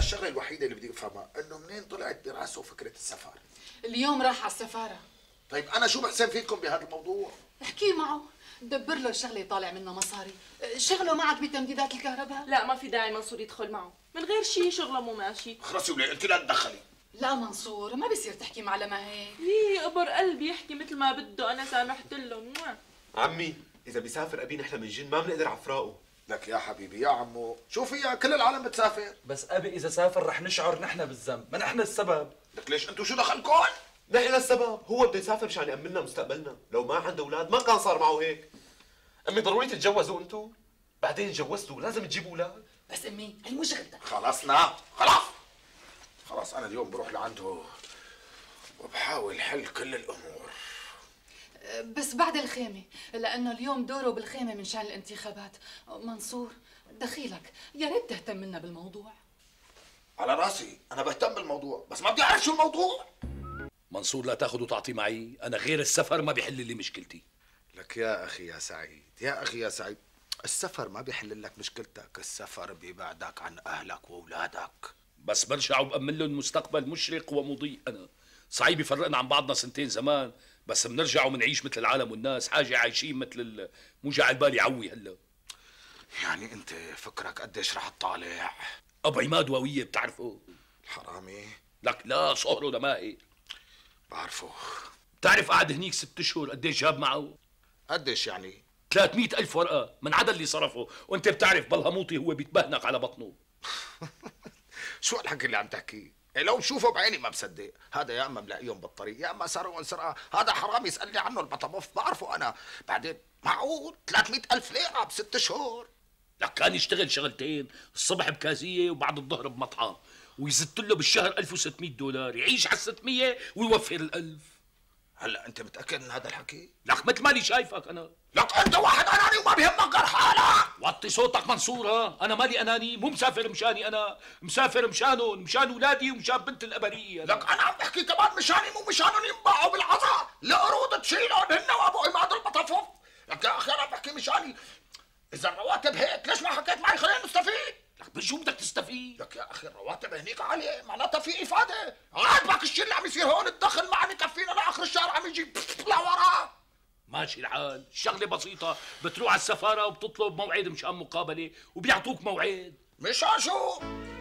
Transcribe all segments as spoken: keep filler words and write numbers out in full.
الشغله الوحيده اللي بدي افهمها انه منين طلعت براسه فكره السفر؟ اليوم راح على السفاره. طيب انا شو بحسن فيكم بهذا الموضوع؟ احكي معه، دبر له الشغله طالع منها مصاري. شغله معك بتمديدات الكهرباء؟ لا ما في داعي منصور يدخل معه، من غير شيء شغله مو ماشي. خلصي وليه انت لا تدخلي. لا منصور ما بيصير تحكي مع لما هيك. ليه قبر قلبي يحكي مثل ما بده، انا سامحت له. عمي اذا بيسافر ابي نحن من جن ما بنقدر عفراقه. لك يا حبيبي يا عمو شو فيها كل العالم بتسافر. بس ابي اذا سافر رح نشعر نحن بالذنب، ما نحن السبب. لك ليش انتو شو دخلكم؟ نحن السبب، هو بده يسافر مشان يأمن لنا مستقبلنا، لو ما عنده اولاد ما كان صار معه هيك. امي ضروري تتجوزوا انتو، بعدين تجوزتوا لازم تجيبوا اولاد. بس امي هي مو شغلتك. خلصنا خلاص خلاص انا اليوم بروح لعنده وبحاول حل كل الامور. بس بعد الخيمه، لانه اليوم دوره بالخيمه من شان الانتخابات. منصور دخيلك يا ريت تهتم منا بالموضوع. على راسي انا بهتم بالموضوع بس ما بدي اعرف شو الموضوع. منصور لا تاخذ وتعطي معي، انا غير السفر ما بيحل لي مشكلتي. لك يا اخي يا سعيد يا اخي يا سعيد، السفر ما بيحل لك مشكلتك، السفر بيبعدك عن اهلك واولادك. بس برجع وبأمن لهم مستقبل مشرق ومضيء. انا صعيب يفرقنا عن بعضنا سنتين زمان، بس بنرجع وبنعيش مثل العالم والناس، حاجه عايشين مثل مو جاي بالي عوي هلا. يعني انت فكرك قديش رح تطالع؟ ابو عماد وويه بتعرفه؟ الحرامي؟ لك لا صهره لمائي. بعرفه. بتعرف قعد هنيك ست اشهر قديش جاب معه؟ قديش يعني؟ ثلاثمئة ألف ورقة من عدا اللي صرفه، وانت بتعرف بلهموطي هو بيتبهنق على بطنه. شو الحكي اللي عم تحكيه؟ لو بشوفه بعيني ما بصدق، هذا يا اما ملاقيهم بالطريق يا اما سرقوا سرقه، هذا حرامي يسالني عنه البطموف بعرفه انا، بعدين معقول ثلاثمئة ألف ليرة بست شهور؟ لك كان يشتغل شغلتين، الصبح بكازية وبعد الظهر بمطعم، ويزت له بالشهر ألف وستمئة دولار، يعيش على ستمئة ويوفر الألف. هلا انت متاكد من هذا الحكي؟ لك مثل مالي شايفك انا. لك انت واحد اناني وما بيهمك غير حالك. وطي صوتك منصور. ها انا مالي اناني، مو مسافر مشاني، انا مسافر مشانهم، مشان اولادي ومشان بنت الابريه. لك انا عم بحكي كمان مشاني مو مشانهم ينباعوا بالعصا، القرود تشيلهم هن وابو عماد البطفوف. لك يا اخي انا بحكي مشاني، اذا الرواتب هيك ليش ما حكيت معي خلينا نستفيد؟ لك بشو بدك تستفيد؟ لك يا اخي الرواتب هنيك عاليه معناتها في افاده، عاجبك الشيء اللي عم يصير هون، الدخل ما عم يكفينا لاخر الشهر عم يجي لورا. ماشي الحال، الشغله بسيطه، بتروح على السفاره وبتطلب موعد مشان مقابله وبيعطوك موعد. مشان شو؟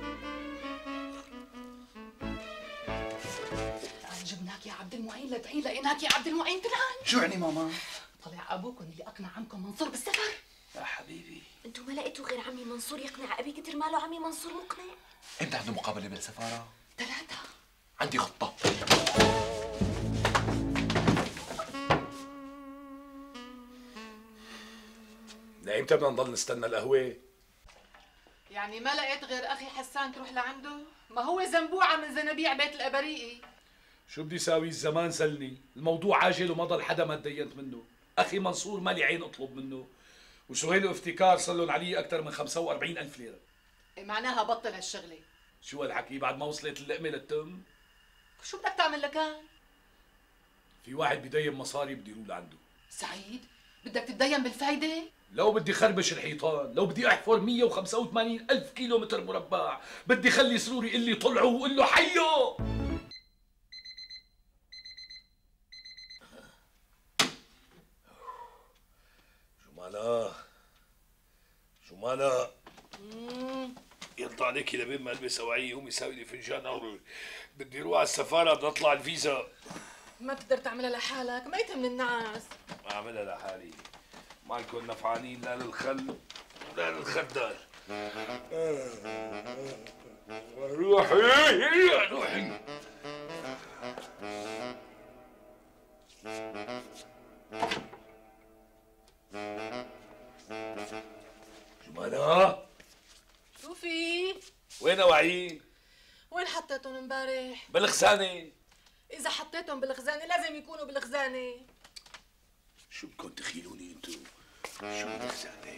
جبناك يا عبد المعين لدعي لقيناك يا عبد المعين. تعال. شو يعني ماما؟ طلع ابوكم اللي اقنع عمكم منصور بالسفر. يا حبيبي انتوا ما لقيتوا غير عمي منصور يقنع ابي كتر ماله عمي منصور مقنع. امتى عنده مقابله بالسفاره؟ ثلاثة. عندي خطه. لإمتى بدنا نضل نستنى القهوه؟ يعني ما لقيت غير اخي حسان تروح لعنده؟ ما هو زنبوعه من زنابيع بيت الابريقي. شو بدي ساوي؟ الزمان سلني، الموضوع عاجل وما ضل حدا ما تدينت منه، اخي منصور مالي عين اطلب منه، وسهيل وافتكار صار لهم علي اكثر من خمسة وأربعين ألف ليره. إيه معناها بطل هالشغله. شو هالحكي بعد ما وصلت اللقمه للتم؟ شو بدك تعمل لكان؟ في واحد بدين مصاري بدي روح لعنده. سعيد بدك تتدين بالفايده؟ لو بدي خربش الحيطان، لو بدي احفر مئة وخمسة وثمانين ألف كيلو متر مربع، بدي خلي سروري يقول لي طلعوا وقول له حيو. شو مالها؟ شو مالها؟ يطلع عليكي لبين ما البس اوعيه، قومي ساوي لي فنجان قهوه، بدي اروح على السفاره بدي اطلع الفيزا. ما بتقدر تعملها لحالك، ميت من الناس. ما اعملها لحالي، مالكم نفعانين لا للخل لا للخدار. روحي روحي. شو مالها؟ شو في؟ وين وعي؟ وين حطيتهم امبارح؟ بالخزانة. إذا حطيتهم بالخزانة لازم يكونوا بالخزانة. شو بدكم تخيلوني انتو؟ شو بالخزانة؟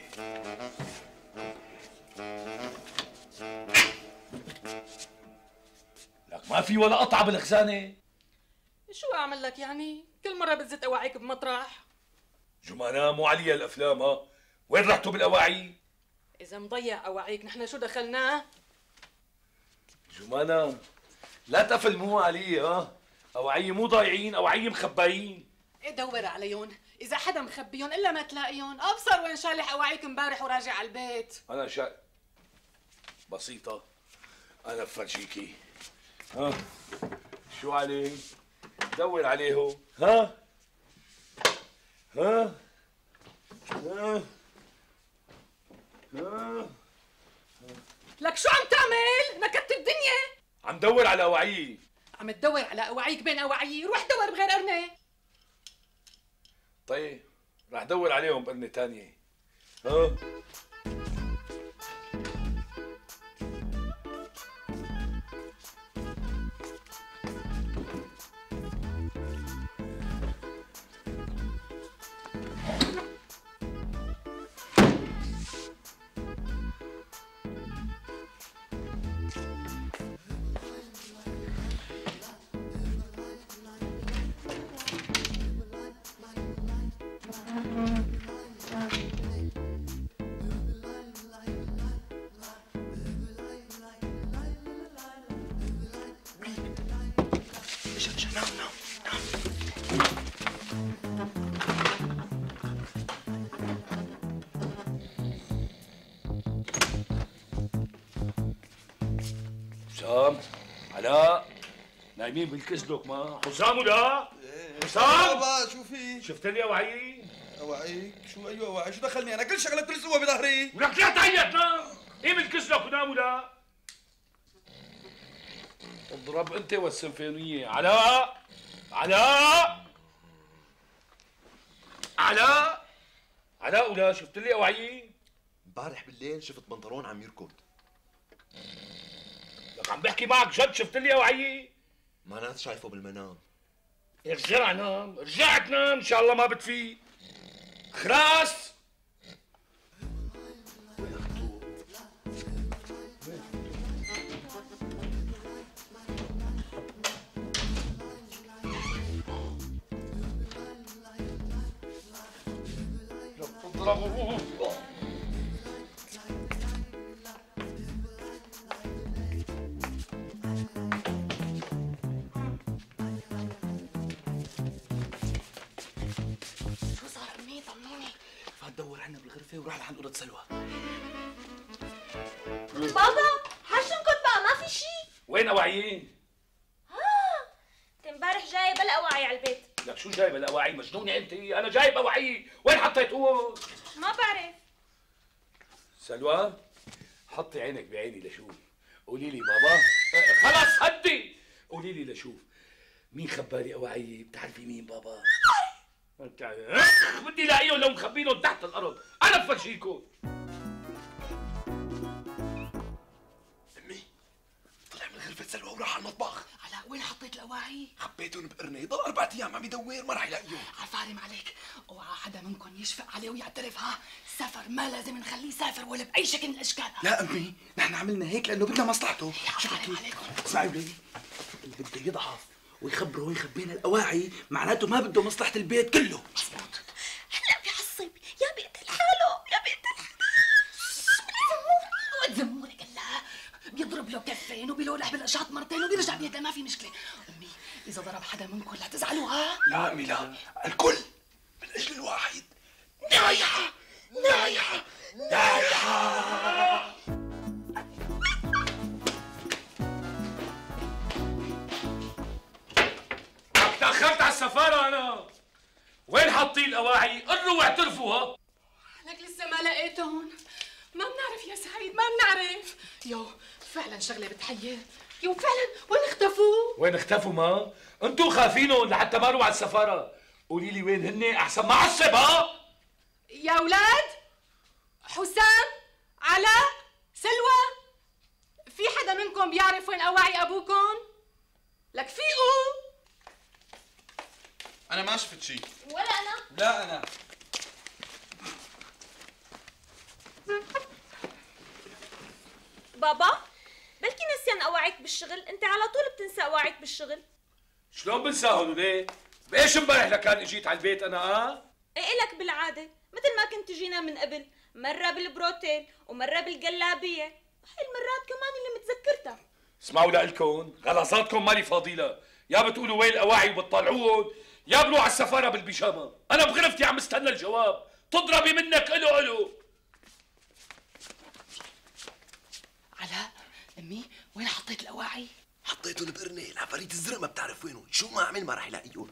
لك ما في ولا قطعة بالخزانة. شو أعمل لك يعني؟ كل مرة بتزت أواعيك بمطرح. جمانة مو عليا الأفلام ها؟ وين رحتوا بالأواعي؟ إذا مضيع أواعيك نحن شو دخلناه؟ شو مانا؟ لا تفلموا علي ها؟ أواعي مو ضايعين، أواعي مخبايين. ايه دور عليهم، اذا حدا مخبيهم الا ما تلاقيهم. ابصر وين شالح اواعيك امبارح وراجع على البيت. أنا شا بسيطة، أنا بفرجيكي. ها؟ شو عليه؟ دور عليه. ها؟ ها؟ ها؟ ها؟ لك شو عم تعمل؟ نكدت الدنيا. عم دور على أواعيي. عم تدور على اواعيك بين اواعيي؟ روح دور بغير قرنه. طيب رح دور عليهم بقرنة تانية. ها؟ حسام، علاء، نايمين بالكسلك ما؟ حسام ولا؟ حسام؟ بابا شو في؟ شفت لي اوعي؟ اوعيك؟ شو ايوه اوعي؟ شو دخلني انا؟ كل شغله كل سوى بظهري. ولك لا تعيط نام، ايه بالكسلك ونام ولا؟ اضرب انت والسيمفونيه. علاء، علاء، علاء، علاء ولا؟ شفت لي اوعي؟ امبارح بالليل شفت بنطلون عم يركض. لك عم بحكي معك جد، شفت لي اوعي؟ معناته شايفه بالمنام. ارجع نام، رجعت نام ان شاء الله ما بتفيق. خلاص اضربه. دور عنا بالغرفة وروح لعند أوضة سلوى. بابا حشنكت بقى ما في شيء. وين أواعيين؟ ها انت امبارح جايب الاواعي على البيت. لك شو جايب الأواعي؟ مجنونة أنت؟ أنا جايب أواعي، وين حطيتوه؟ ما بعرف. سلوى حطي عينك بعيني لشوف. قولي لي بابا خلص هدي. قولي لي لشوف مين خبالي أواعي؟ بتعرفي مين بابا؟ بدي الاقيهم لو مخبينهم تحت الارض، انا بفرجيكم. امي طلع من غرفة سلوى وراح على المطبخ. علاء وين حطيت الاواعي؟ حبيتهم بقرنه، يضل اربع ايام عم يدور ما راح يلاقيهم. عفارم عليك، اوعى حدا منكم يشفق عليه ويعترف. ها سفر ما لازم نخليه يسافر ولا باي شكل من الاشكال. لا امي نحن عملنا هيك لانه بدنا مصلحته. شو عفارم بكي؟ عليكم. اسمعي ولي، اللي بده يضعف ويخبره وين خبينا الاواعي معناته ما بده مصلحة البيت كله. مزبوط. هلا بيعصب، يا بيقتل حاله، يا بيقتل حاله. وتزمورك الله، بيضرب له كفين وبيلولح بالقشاط مرتين وبيرجع بيده. ما في مشكله. امي اذا ضرب حدا منكم لا تزعلوا. ها لا امي لا، الكل من اجل الواحد. نايحة نايحة نايحة. تأخرت على السفارة أنا. وين حاطين الأواعي؟ قروا واعترفوا. ها لك لسه ما لقيتهم. ما بنعرف يا سعيد، ما بنعرف. يو فعلا شغله بتحير. يو فعلا وين اختفوا؟ وين اختفوا؟ ما انتوا خافينهم لحتى ما على السفارة. قولي لي وين هن أحسن ما أعصب. ها يا اولاد، حسام، علاء، سلوى، في حدا منكم بيعرف وين اواعي ابوكم؟ لك فيقوا. انا ما شفت شيء. ولا انا. لا انا. بابا بلكي نسيان اواعيك بالشغل، انت على طول بتنسى اواعيك بالشغل. شلون بنساهم وليه؟ بايش امبارح لكان اجيت على البيت انا؟ اه ايه لك بالعاده مثل ما كنت تجينا من قبل، مره بالبروتين ومره بالجلابيه، هاي المرات كمان اللي متذكرتها. اسمعوا لإلكم، غلاصاتكم مالي فاضيلة، يا بتقولوا وين الأواعي وبتطلعوهم، يا بروح على السفارة بالبيجامة، أنا بغرفتي عم استنى الجواب، تضربي منك إلو إلو. علاء، امي وين حطيت الاواعي؟ حطيتهم بقرنة، العفاريت الزرق ما بتعرف وينهم، شو ما اعمل ما رح يلاقيهم.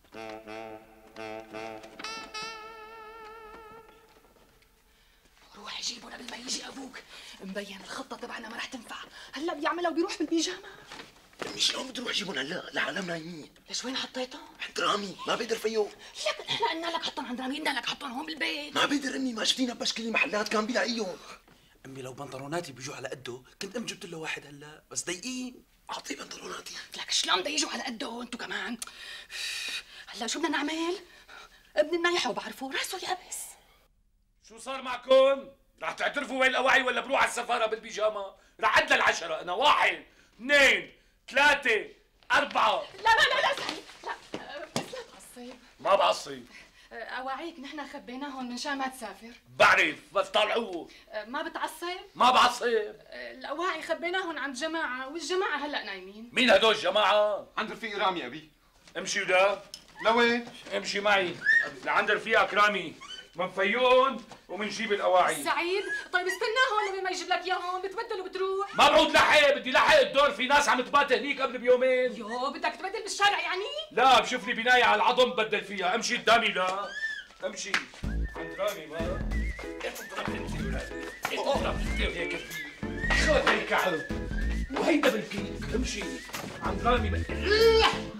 روح جيبهم قبل ما يجي ابوك، مبين الخطه تبعنا ما رح تنفع، هلا بيعملها وبيروح بالبيجامه. امي شلون بتروح جيبهم هلا؟ العالم نايمين. ليش وين حطيتهم؟ عند رامي، ما بقدر فيهم. لك احنا قلنا لك حطهم عند رامي، قلنا لك حطهم هون بالبيت. ما بقدر امي، ما شفتينا بشكل المحلات كان بيلاقيهم. امي لو بنطلوناتي بيجوا على قده كنت ام جبت له واحد هلا، بس ضيقين. اعطيه بنطلوناتي. لك شلون بده يجوا على قده انتو كمان؟ هلا شو بدنا نعمل؟ ابن النايحه وبعرفه راسه يابس. شو صار معكم؟ رح تعترفوا وين الأواعي ولا بروح على السفارة بالبيجامة؟ رح عد للعشرة، أنا واحد، اثنين، ثلاثة، أربعة. لا لا لا لا سعيد، لا بس لا تعصب. ما بعصب. أواعيك نحن خبيناهم منشان ما تسافر. بعرف، بس طلعوه. ما بتعصب؟ ما بعصب. الأواعي خبيناهم عند جماعة، والجماعة هلأ نايمين. مين هدول الجماعة؟ عند رفيق رامي أبي. امشي ودا. لوين؟ امشي معي لعند رفيقك رامي، منفيون ومنجيب الأواعي. سعيد، طيب استناهم لبين ما يجيب لك اياهم، بتبدل وبتروح. ما بعود لحق، بدي لحق الدور، في ناس عم تبات هنيك قبل بيومين. يو بدك تبدل بالشارع يعني؟ لا بشوف لي بناية على العظم بدل فيها، امشي قدامي لا. امشي. عند رامي ما. ايه تضرب انت ولادي؟ ايه تضرب انت وهيك فيه؟ خذ هي كعب. وهيدا بالكيك، امشي. عند رامي بقى.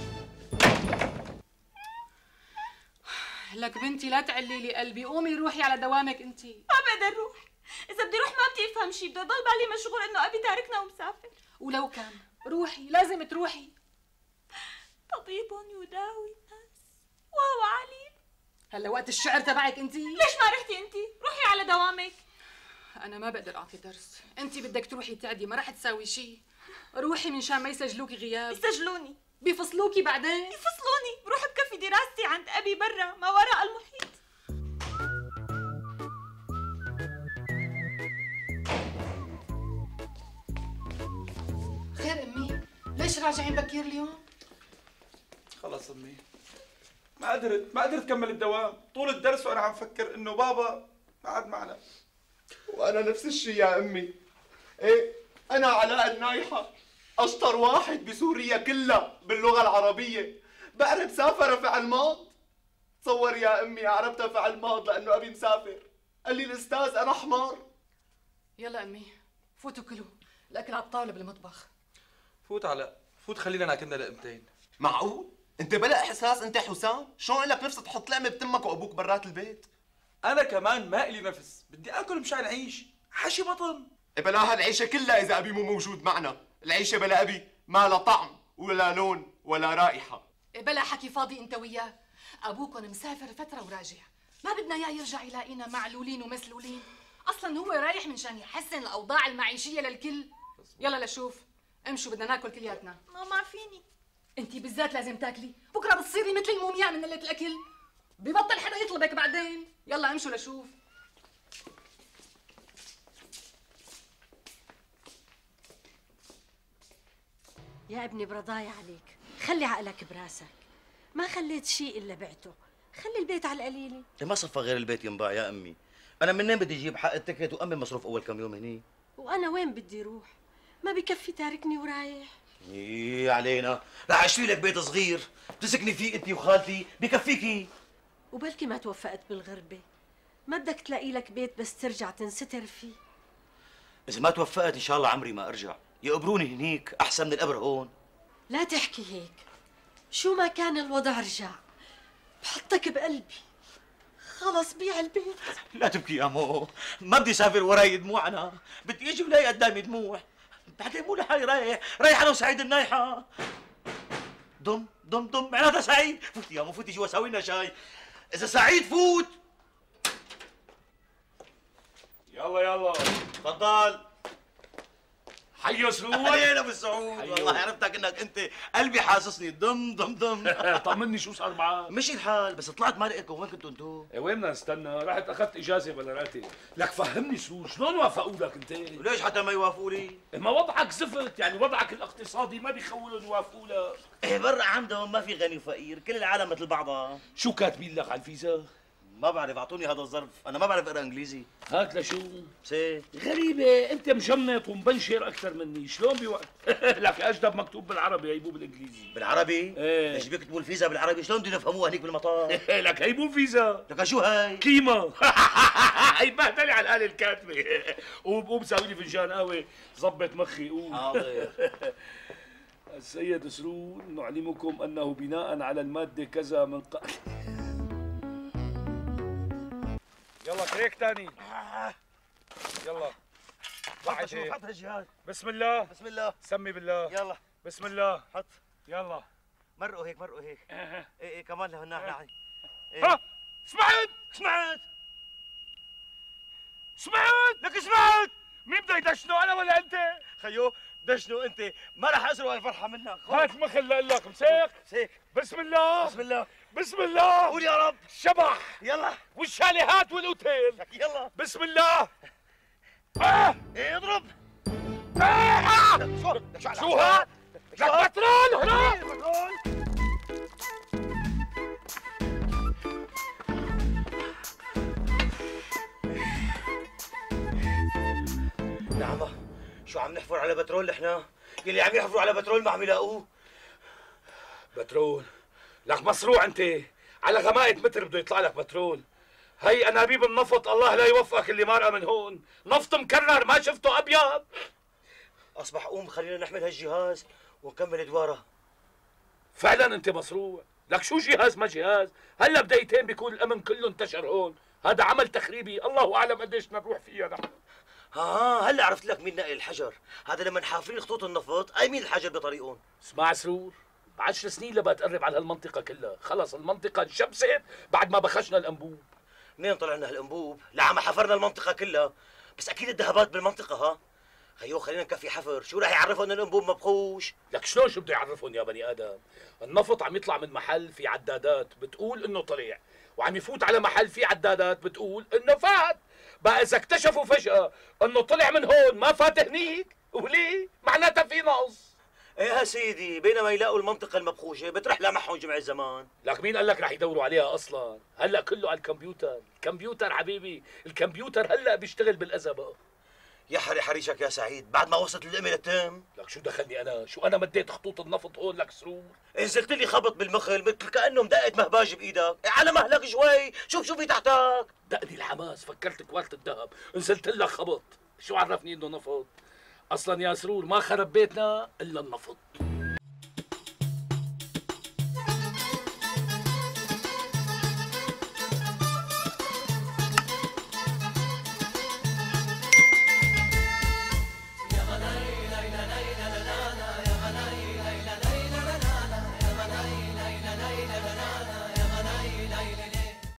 لك بنتي لا تعلي لي قلبي، قومي روحي على دوامك انتي. ما بقدر روح، إذا بدي روح ما بدي أفهم شي، بدي ضل بالي مشغول إنه أبي تاركنا ومسافر. ولو كان روحي، لازم تروحي. طبيب يداوي الناس وهو عليم. هلا وقت الشعر تبعك انتي. ليش ما رحتي انتي؟ روحي على دوامك. أنا ما بقدر أعطي درس، انتي بدك تروحي تعدي، ما رح تساوي شي. روحي منشان ما يسجلوكي غياب. يسجلوني. بيفصلوكي بعدين. يفصلوني، بروح بكفي دراستي عند أبي برا ما وراء المحيط. خير أمي، ليش راجعين بكير اليوم؟ خلص امي، ما قدرت ما قدرت كمل الدوام، طول الدرس وانا عم فكر انه بابا ما عاد معنا. وانا نفس الشيء يا امي. ايه انا علاء النايحة، اشطر واحد بسوريا كلها باللغة العربية، بعرف سافر فعل ماض. تصور يا امي عرفتها فعل ماض لانه ابي مسافر، قال لي الاستاذ انا حمار. يلا أمي فوتوا كلوا، الأكل على الطاولة بالمطبخ. فوت علاء، فوت خلينا ناكلنا لقمتين. معقول؟ انت بلا احساس انت حسام؟ شلون لك نفس تحط لقمة بتمك وابوك برات البيت؟ انا كمان ما الي نفس، بدي اكل مشان اعيش، حشي بطن. بلاها العيشة كلها اذا ابي مو موجود معنا، العيشة بلا ابي ما لا طعم ولا لون ولا رائحة. بلا حكي فاضي انت وياه، ابوكم مسافر فتره وراجع، ما بدنا اياه يرجع يلاقينا معلولين ومسلولين، اصلا هو رايح منشان يحسن الاوضاع المعيشيه للكل. يلا لشوف، امشوا بدنا ناكل كلياتنا. ماما فيني. انت بالذات لازم تاكلي، بكره بتصيري مثل المومياء من قله الاكل، ببطل حدا يطلبك بعدين. يلا امشوا لشوف. يا ابني برضاي عليك، خلي عقلك براسك، ما خليت شيء الا بعته، خلي البيت على القليله. ما صفى غير البيت ينباع يا امي، انا منين بدي اجيب حق التكت وامن مصروف اول كم يوم هني؟ وانا وين بدي روح؟ ما بكفي تاركني ورايح. ايه علينا، رح اشتري لك بيت صغير بتسكني فيه انت وخالتي، بكفيكي. وبلكي ما توفقت بالغربه، ما بدك تلاقي لك بيت بس ترجع تنستر فيه. اذا ما توفقت ان شاء الله عمري ما ارجع، يقبروني هنيك احسن من القبر هون. لا تحكي هيك، شو ما كان الوضع رجع، بحطك بقلبي. خلص بيع البيت. لا تبكي يا مو، ما بدي اسافر وراي دموع، انا بدي اجي ولاقي قدامي دموع، بعدين مو لحالي رايح، رايح انا وسعيد النايحه. ضم ضم ضم معناتها سعيد، فوتي يا مو فوتي جوا ساوي لنا شاي. اذا سعيد فوت. يلا يلا تفضل. حيو سرور. علينا بالسعود، والله عرفتك انك انت قلبي حاسسني دم دم دم. طمني شو صار معك؟ مشي الحال، بس طلعت ما لقيتكم، وين كنتوا انتو؟ إيه وين بدنا نستنى؟ رحت اخذت اجازه بلا راتب. لك فهمني سرور، شلون وافقوا لك انت؟ وليش حتى ما يوافقوا لي؟ ما وضعك زفت، يعني وضعك الاقتصادي ما بيخولوا يوافقوا لك. ايه برا عندهم ما في غني وفقير، كل العالم مثل بعضها. شو كاتبين لك على الفيزا؟ ما بعرف، اعطوني هذا الظرف، انا ما بعرف اقرا انجليزي. هات لشو؟ سي غريبة، أنت مجمط ومبنشر أكثر مني، شلون بوقت؟ لك أجدب مكتوب بالعربي هيبو بالإنجليزي. بالعربي؟ ايه ليش بيكتبوا الفيزا بالعربي؟ شلون بدنا نفهموها هنيك بالمطار؟ لك هي مو فيزا. لك شو هاي؟ قيمة. هي بهدلة على الآلة الكاتبة. قوم قوم ساوي لي فنجان قهوة، ظبط مخي قوم. حاضر. السيد سرور نعلمكم أنه بناء على المادة كذا من ق... يلا كريك تاني. يلا بعد شو حط هالجهاز. بسم الله. بسم الله. سمي بالله. يلا بسم الله. حط. يلا مرقوا هيك مرقوا هيك. ايه ايه ايه كمان لهنا. ايه. ها سمعت سمعت سمعت لك سمعت. مين بده يدشنه انا ولا انت؟ خيو دشنو انت، ما راح اسرق الفرحه منك. هات مخل لأقول لك مسيك. مسيك. بسم الله. بسم الله. بسم الله. قول يا رب. شبح. يلا والشاليهات والاوتيل. يلا بسم الله. آه. ايه اضرب. آه. شو شو هاد؟ لك بترول هنا. بترول. نعم، شو عم نحفر على بترول احنا؟ يلي عم يحفروا على بترول ما عم يلاقوه. بترول؟ لك مصروع انت، على غماية متر بده يطلع لك بترول. هي انابيب النفط الله لا يوفقك اللي مارقه من هون، نفط مكرر ما شفته ابيض. اصبح قوم خلينا نحمل هالجهاز ونكمل دواره. فعلا انت مصروع، لك شو جهاز ما جهاز، هلا بدقيقتين بيكون الامن كله انتشر هون، هذا عمل تخريبي الله اعلم قديش بدنا نروح فيها نحن. ها هلا عرفت لك مين نقل الحجر، هذا لما حافرين خطوط النفط قايمين الحجر بطريقهم. اسمع سرور، بعشر سنين لبقى تقرب على هالمنطقة كلها، خلص المنطقة انشمست بعد ما بخشنا الأنبوب. منين طلعنا هالأنبوب؟ لعما حفرنا المنطقة كلها، بس أكيد الذهبات بالمنطقة ها؟ خيو خلينا نكفي حفر، شو راح يعرفهم إن الأنبوب مبخوش؟ لك شلون شو بده يعرفهم يا بني آدم؟ النفط عم يطلع من محل في عدادات بتقول إنه طلع، وعم يفوت على محل في عدادات بتقول إنه فات، بقى إذا اكتشفوا فجأة إنه طلع من هون ما فات هنيك، وليه؟ معناتها في نقص. ايه يا سيدي، بينما يلاقوا المنطقة المبخوشة بترحلها معهم جمع الزمان. لك مين قال لك رح يدوروا عليها اصلا؟ هلا كله على الكمبيوتر، الكمبيوتر حبيبي، الكمبيوتر هلا بيشتغل بالأذى بقى. يا حري حريشك يا سعيد، بعد ما وصلت الأمة للتم. لك شو دخلني انا؟ شو انا مديت خطوط النفط هون لك سرور؟ نزلت لي خبط بالمخل مثل كأنه مدقة مهباج بإيدك، على مهلك شوي، شوف شو في تحتك. دقني الحماس، فكرت كوارت الذهب، نزلت لك خبط، شو عرفني انه نفط؟ اصلا يا سرور ما خرب بيتنا الا النفط.